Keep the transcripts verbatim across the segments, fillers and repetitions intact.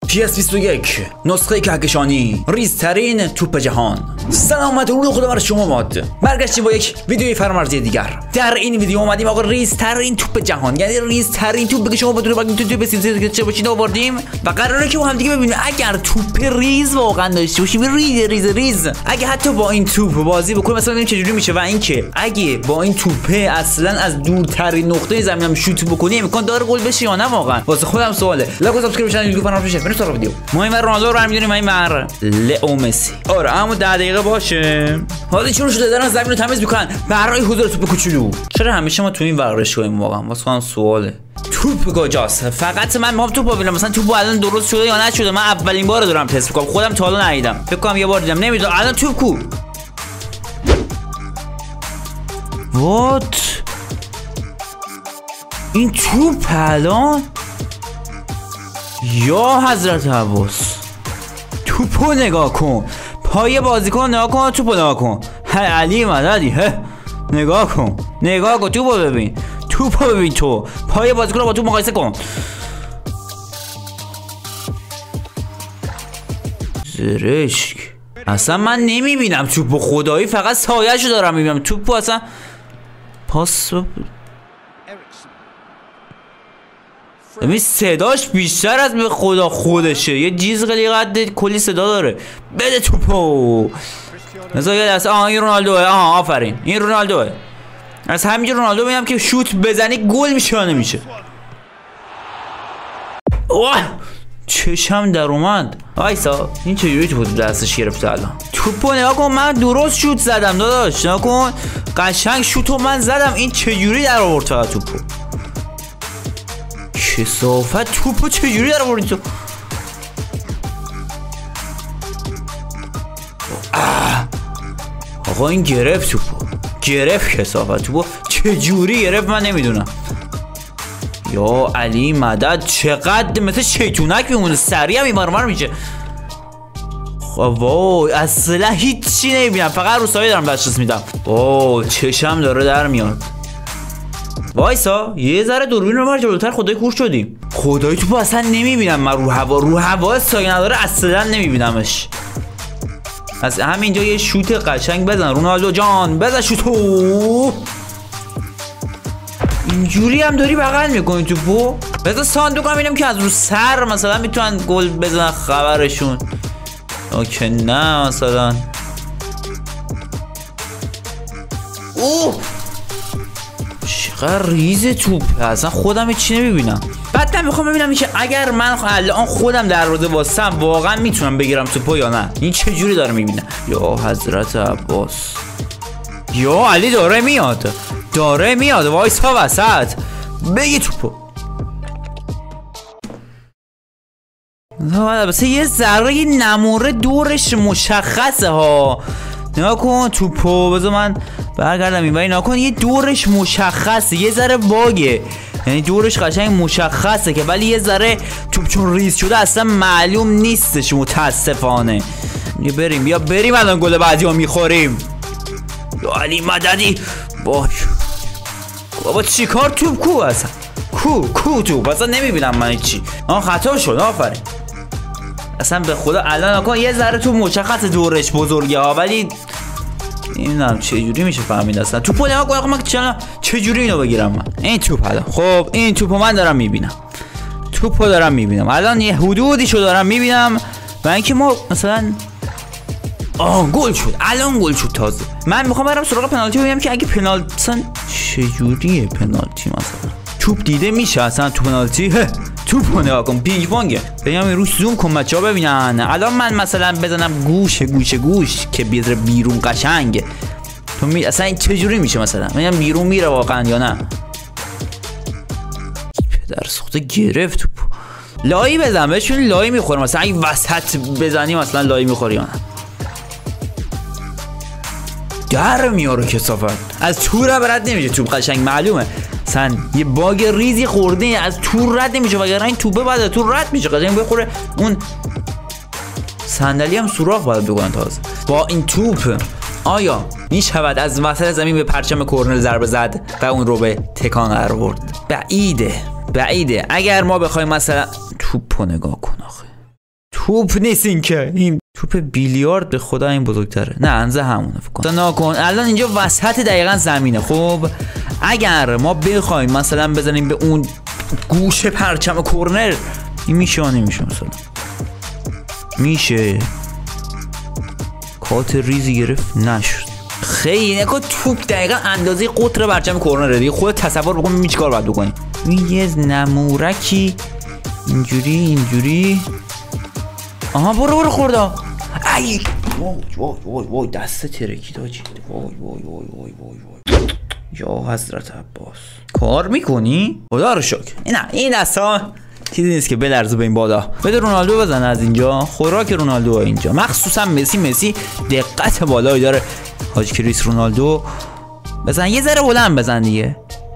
پی اس بیست و یک نسخه کهکشانی ریزترین توپ جهان. سلامت و خدا بر شما باد. برگشتیم با یک ویدیوی فرامرزی دیگر. در این ویدیو اومدیم آقا ریزترین توپ جهان، یعنی ریزترین توپ که شما بدون باید میتونید بسازید چه باشید آوردیم و قراره که با هم دیگه ببینیم اگر توپ ریز واقعا داشته باشیم، ریز ریز ریز اگه حتی با این توپ بازی بکنیم مثلا ببینیم چه جوری میشه، و اینکه اگه با این توپه اصلا از دورترین نقطه زمین هم شوت بکنیم امکان داره گل بشه یا نه. واقعا واسه خودم سواله. لایک و سابسکرایب چنل ویدیو فراموش نشه. بریم سراغ ویدیو. ما این رونالدو رو می‌دونیم، این مر لئو مسی. آره اما ده دقیقه باشه. حالا چون شده دارن زمین رو تمیز میکنن برای حضور توپ کوچولو. چرا همیشه ما تو این ورزشگاهیم واقعا؟ واسه خودم سواله. توپ کجاست؟ فقط من میخوام توپو ببینم مثلا توپو الان درست شده یا نشده. من اولین بار دارم تست میکنم، خودم تا حالا ندیدم. فکر کنم یه بار دیدم، نمیدونم. الان توپ کو؟ وات؟ این توپ الان؟ یا حضرت عباس، توپو نگاه کن، پای بازیکن نگاه کن، توپو نگاه کن. هی علی مددی، هه نگاه کن، نگاه کن، توپو ببین، توپو ببین، تو پای بازیکن رو با توپ مقایسه کن. زرشک. اصلا من نمیبینم توپو، خدایی فقط سایه‌شو دارم میبینم. توپو اصلا پاس ببین صداش بیشتر از به خدا خودشه، یه جیز خیلی قد کلی صدا داره. بده توپو. مثلا یه دست آها این رونالدوه، آها آفرین این رونالدوه. از همینجا رونالدو میگم که شوت بزنی گل میشه یا نمیشه. اوه چشم در اومد. وایسا این چجوری توپو دستش گرفته الان؟ توپو نگاه کن، من درست شوت زدم داداش، نگاه کن قشنگ شوتو من زدم، این چجوری در آورد فقط توپو؟ کثافت توپو چجوری در آوردی تو؟ آقا این گرفت توپو، گرفت کثافت توپو چجوری گرفت من نمیدونم. یا علی مدد، چقدر مثل شیطونک میمونه، سریع هم ایمارمار میشه. وای اصلا هیچی نمیبینم، فقط رو سایه دارم دسترس میدم. وای چشم داره در میاد. وایسا یه ذره دوربین رو بر جلوتر، خدای کور شدیم. خدای توپو اصلا نمیبینم من، رو هوا رو هوا سایه نداره اصلا نمیبینمش. از همینجا یه شوت قشنگ بزن رونالدو جان، بزن شوتو. اینجوری هم داری بغل میکنی توپو؟ بذار صندوق هم ببینم که از رو سر مثلا میتونن گل بزنن خبرشون. اوکی نه مثلا اوه چقدر ریز توپ، اصلا خودم چی نمیبینم. بعد میخوام ببینم که اگر من الان خودم دروازه واسم واقعا میتونم بگیرم توپو یا نه. این چه جوری داره میبینه؟ یا حضرت عباس، یا علی داره میاد، داره میاد. وایسا وسط بگی توپو. بس یه ذره نموره دورش مشخصه ها. نگاه کن توپو، بذار من برگردم این ولی نگاه کن یه دورش مشخصه، یه ذره باگه، یعنی دورش قشنگ مشخصه که ولی یه ذره توپ چون ریز شده اصلا معلوم نیستش متاسفانه. بیا بریم بیا بریم الان گل بعدی ها میخوریم. یا علی مددی باش بابا چی کار توپ کو اصلا؟ کو کو توپ اصلا نمیبینم من چی. آه خطا شد آفرین. اصلا به خدا الان نکن یه ذره تو مشخص دورش بزرگه ها ولی نمیدونم چه جوری میشه فهمید اصلا. توپو نگاه کن من چه چه جوری اینو بگیرم من. این توپ الان خب این توپو من دارم میبینم، توپو دارم میبینم الان یه حدودیشو دارم میبینم و اینکه ما مثلا آه گل شد الان گل شد تازه. من میخوام برم سراغ پنالتی ببینم که اگه پنالتی اصلا چه جوریه پنالتی مثلا توپ دیده میشه اصلا تو پنالتی. توپو نگاه کن پینگ پونگه. ببینم روش زوم کن بچه‌ها ببینن. الان من مثلا بزنم گوش گوش گوش که بیاد بیرون قشنگه. تو می اصلا این چه جوری میشه مثلا؟ ببینم بیرون میره واقعا یا نه. پدر سوخته گرفت توپو. لایی بزن بهشون لایی میخوره مثلا اگه وسط بزنی مثلا لایی میخوری یا نه. در میاره کثافت. از تور برد نمیشه توپ قشنگ معلومه. مثلا یه باگ ریزی خورده از تور رد نمیشه وگرنه این توپه بعد از تور رد میشه قشنگ بخوره. اون صندلی هم سوراخ باید بکنن تازه. با این توپ آیا میشود از وسط زمین به پرچم کورنر ضربه زد و اون رو به تکان قرار برد؟ بعیده بعیده. اگر ما بخوایم مثلا توپو نگاه کن آخه توپ نیست این که، این توپ بیلیارد به خدا این بزرگتره. نه انزه همونه فکر کنم. ناکن الان اینجا وسط دقیقا زمینه. خب اگر ما بخوایم مثلا بزنیم به اون گوشه پرچم کورنر، این میشه یا نمیشه؟ مثلا میشه. کات ریزی گرفت نشد. خیلی نکن توپ دقیقا اندازه قطر پرچم کورنره دیگه. خودت تصور بکن می چیکار باید بکنی. این یه نمورکی اینجوری اینجوری. آها برو برو خوردا. ای وای وای وای وای دست ترکید آجی. وای وای وای وای وای وای یا حضرت عباس. کار میکنی؟ خدا رو شکر. نه این دستا چیزی نیست که بلرزه به این بادا. بده رونالدو بزنه از اینجا. خوراک رونالدو اینجا، مخصوصا مسی. مسی دقت بالایی داره. حاج کریس رونالدو بزن یه ذره بلند بزن دیگه.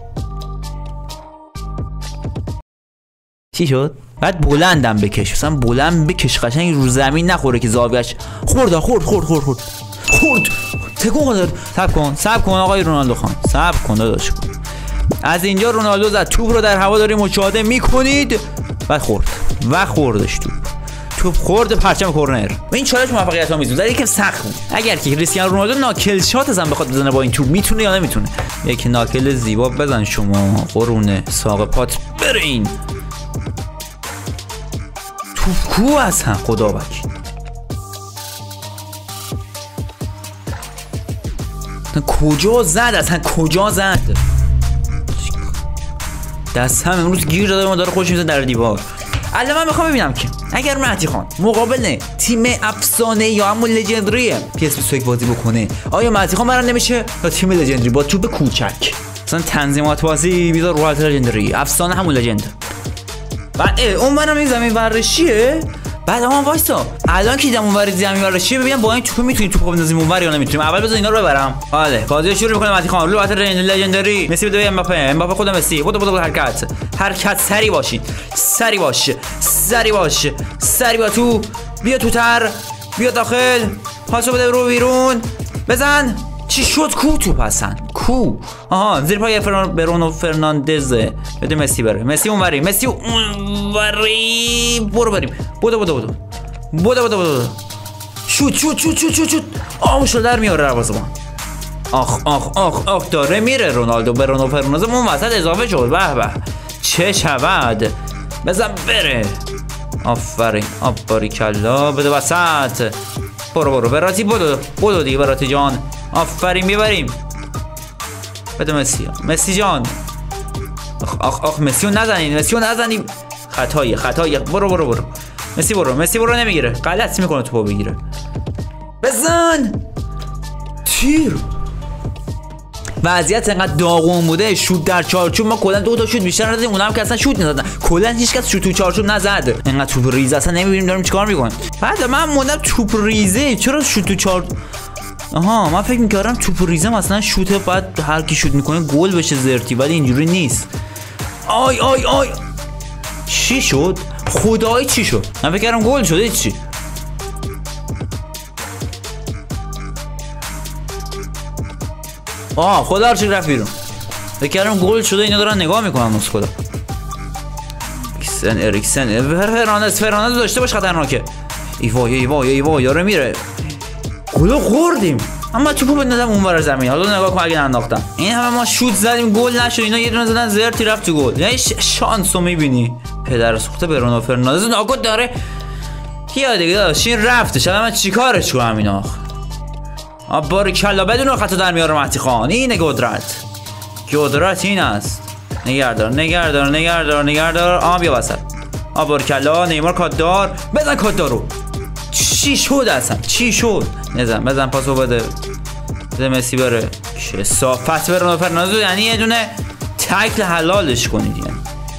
چی شد؟ بعد بلندم بکش، مثلا بلند بکش قشنگ رو زمین نخوره که زاویه‌اش خورد خورد خورد خورد خورد خورد تکون داد. صبر کن صبر کن آقای رونالدو خان، صبر کن داداش. از اینجا رونالدو زد، توپ رو در هوا داریم مشاهده میکنید. بعد خورد و خوردش توپ. توپ خورد پرچم کورنر. این چالش موفقیت آمیز بود، یکم سخت بود. اگر که کریستیانو رونالدو ناکل شات هم بخواد بزنه با این توپ میتونه یا نمیتونه؟ یک ناکل زیبا بزن شما قرونه ساق پات برین. توپ کو اصلا خدا وکیل. کجا زد اصلا؟ کجا زد؟ دست هم امروز گیر داده ما داره خوش میزن در دیوار. الان من میخوام ببینم که اگر مهدی خان مقابل تیم افسانه یا همون لژندری پی اس بیست و یک بازی بکنه، آیا مهدی خان برنده میشه یا تیم لژندری با توپ کوچک؟ مثلا تنظیمات بازی بیزار رو حالت لژندری، افسانه همون لژند. بعد اون منم این زمین ورشیه. بعد اما وایسا الان که دیدم اون ور زمین ورشیه، ببینم با این توپ میتونی توپ بندازیم اون ور یا نمیتونیم. اول بذار اینا رو ببرم. بله بازی شروع میکنه مهدی خان رو حالت لژندری. مسی بده به امباپه، امباپه خود مسی. بود بود حرکت حرکت سری باشید، سری باش سری باش سری با تو. بیا تو تر، بیا داخل، پاسو بده رو بیرون، بزن. چی شد؟ کو توپ هستن کو. آها زیر پای فران برونو فرناندز. بده مسی بره. مسی اونوری، مسی اونوری. برو بریم. بودو بودو بودو بودو بودو بودو. شوت شوت شوت شوت شوت شوت. آه شو در میاره دروازه‌بان. آخ آخ آخ آخ داره میره رونالدو. برونو فرناندز اون وسط اضافه شد. به به چه شود. بزن بره. آفرین آفرین کلا. بده وسط. برو برو براتی بودو بودو دیگه براتی جان. آفرین میبریم. بده مسی. مسی جان. آخ آخ آخ مسیو نزنین، مسیو نزنین. خطایی خطایی. برو برو برو مسی برو. مسی برو نمیگیره، غلط میکنه توپو بگیره. بزن. تیر. وضعیت انقدر داغون بوده، شوت در چارچوب ما کلا دو تا شوت بیشتر ندادیم، اونم که اصلا شوت نزدن. کلا هیچ کس شوت تو چارچوب نزد. انقدر توپ ریزه اصلا نمیبینیم داریم چیکار میکنن. بعد من موندم توپ ریزه چرا شوت تو چارچوب. آها من فکر میکردم توپ ریزه مثلا شوته بعد هر کی شوت میکنه گل بشه زرتی، ولی اینجوری نیست. آی آی آی چی شد؟ خدایی چی شد؟ من فکر کردم گل شده. چی؟ آه خدا رو چی رفت بیرون. فکر کردم گل شده، اینا دارن نگاه میکنن. از خدا اریکسن اریکسن فرناندز فرناندز داشته باش خطرناکه. ای وای ای وای ای وای یارو میره. گل خوردیم اما توپو بندازم اونور زمین. حالا نگاه کن اگه انداختم. این همه ما شوت زدیم گل نشد، اینا یه دونه زدن زرتی رفت تو گل. یعنی شانسو میبینی. پدر سوخته برونو فرناندز ناگوت داره. کیا دیگه داشت این رفتش. الان من چیکارش کنم اینا؟ آب باریکلا بدون خطا در میاره مهدی خان. این قدرت قدرت این است. نگهدار نگهدار نگهدار نگهدار. آ بیا وسط. آ باریکلا نیمار کاددار. بزن کاددارو. چی شد اصلا؟ چی شد؟ نزن بزن پاسو بده. بده مسی بره. چه صافت برونو فرناندز. یعنی یه دونه تکل حلالش کنید. یعنی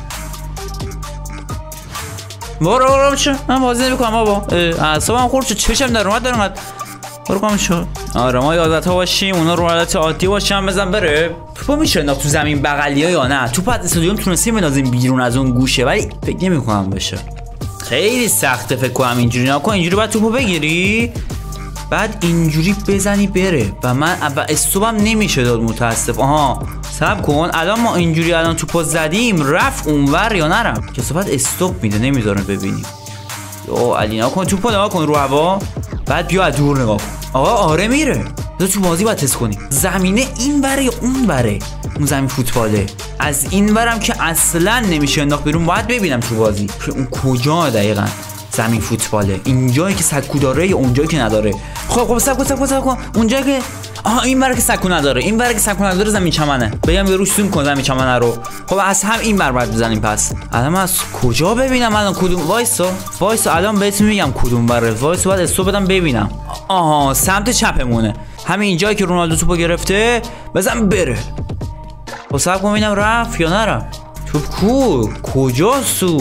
برو برو چه؟ من بازی نمی‌کنم بابا. اعصابم خورد شد، چشم در اومد دارم. برو کام شو. آره ما یادت ها باشیم، اونا رو حالت عادی باشن. بزن بره. توپو میشه انداخت تو زمین بغلیا یا نه؟ توپ از استادیوم تونستیم بندازیم بیرون از اون گوشه، ولی فکر نمی‌کنم بشه. خیلی سخته فکر کنم اینجوری نکن. اینجوری بعد توپو بگیری بعد اینجوری بزنی بره و من اول استوبم نمیشه داد متاسف. آها صبر کن الان ما اینجوری الان توپو زدیم رفت اونور یا نرم؟ کسافت استوب میده نمیذاره ببینیم. او علی نگاه کن توپو نگاه کن رو هوا، بعد بیا از دور نگاه کن. آقا آره میره. تو تو بازی باید تست کنی زمینه این بره یا اون بره. اون زمین فوتباله، از این برم که اصلا نمیشه انداخت بیرون. باید ببینم تو بازی که اون کجا دقیقاً زمین فوتباله، اینجایی که سکو داره یا اونجایی که نداره. خب خب سکو سکو سکو اونجایی که آها این بره که سکو نداره، این بره که سکو نداره زمین چمنه. بگم به روش زوم کن زمین چمنه رو. خب از هم این بر بعد بزنیم. پس الان از کجا ببینم الان کدوم؟ وایسا وایسا الان بهتون میگم کدوم بره. وایسا بعد استو بدم ببینم. آها سمت چپمونه، همین اینجایی که رونالدو توپو گرفته بزن بره. خب صبر کن ببینم رفت یا نرفت. توپ کو کجاست تو؟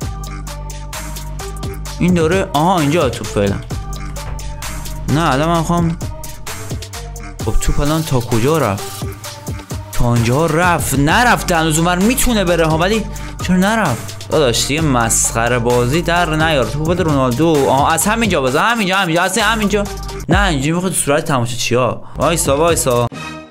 این داره آها اینجا توپ فعلا. نه الان من میخوام. خب توپ الان تا کجا رفت؟ تا اونجا رفت. نرفت هنوز اونور میتونه بره ها، ولی چرا نرفت؟ داداش دیگه مسخره بازی در نیار. توپ بده رونالدو. آها از همینجا بزن، همینجا همینجا اصلا همینجا. نه اینجوری میخواد تو صورت تماشاچی‌ها. وایسا وایسا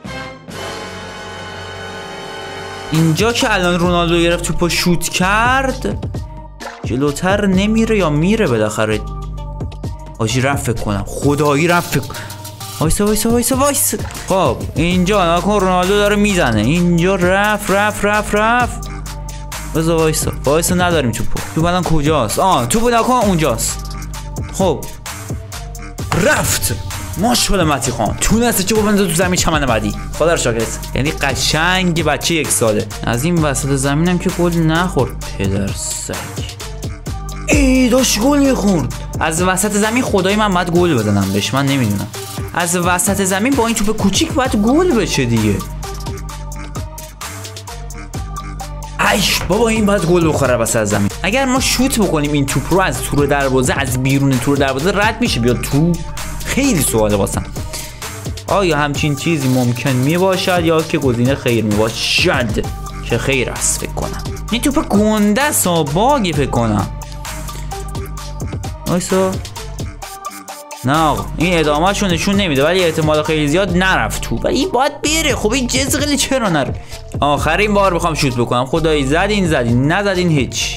اینجا که الان رونالدو گرفت توپو شوت کرد، جلوتر نمیره یا میره بالاخره؟ آجی رفت فکر کنم، خدایی رفت فکر. وایسا وایسا وایسا وایسا. خب اینجا نکن رونالدو داره میزنه، اینجا رفت رفت رفت رفت. بذار وایسا وایسا نداریم توپو. توپ الان کجاست؟ آه توپو نکن اونجاست. خب رفت. ماشاءالله متی خان تونسته چه بنده تو زمین چمن بعدی. خدا رو شکر. یعنی قشنگ بچه یک ساله. از این وسط زمینم که گل نخورد پدر سگ. ای داشت گل میخورد از وسط زمین. خدای من باید گل بزنم بهش، من نمیدونم. از وسط زمین با این توپ کوچیک باید گل بشه دیگه. ایش بابا این باید گل بخوره وسط زمین. اگر ما شوت بکنیم این توپ رو از تور دروازه، از بیرون تور دروازه رد میشه بیاد تو. خیلی سواله واسم. آیا همچین چیزی ممکن می باشد یا که گزینه خیر می باشد؟ که خیر است فکر کنم. این توپ گنده است باگی فکر کنم. وایسا. نه آقا این ادامه شو نشون نمیده، ولی احتمال خیلی زیاد نرفت تو. ولی این باید بره. خب این جزغلی چرا نره؟ آخرین بار بخوام شوت بکنم. خدایی زدین زدین نزدین هیچ.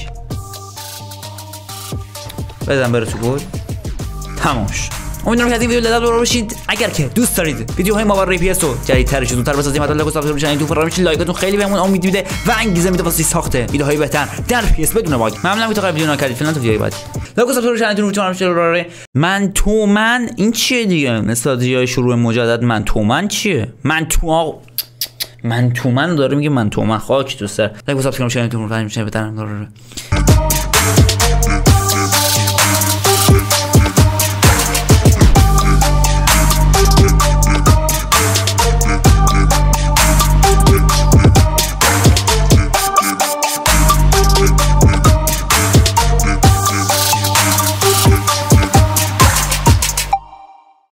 بزن بره تو گل. تمام شد. امیدوارم که از این ویدیو لذت ببرید باشید. اگر که دوست دارید ویدیوهای ما برای پی اس رو جدیدترش زودتر بسازیم، حتما لایک و سابسکرایب بشین. تو فراموش لایکاتون خیلی بهمون امید میده و انگیزه میده واسه ساخت ویدیوهای بهتر در پی اس بدون باگ. ممنونم که تا قبل ویدیو نکردید. فعلا تا ویدیوهای بعدی لایک و سابسکرایب بشین. تو فراموش من تو من این چیه دیگه؟ استراتژی شروع مجدد من تو من چیه؟ من تو آقا من تو من داره میگه من تو من خاک تو سر. لایک و سابسکرایب بشین. تو فراموش بهتر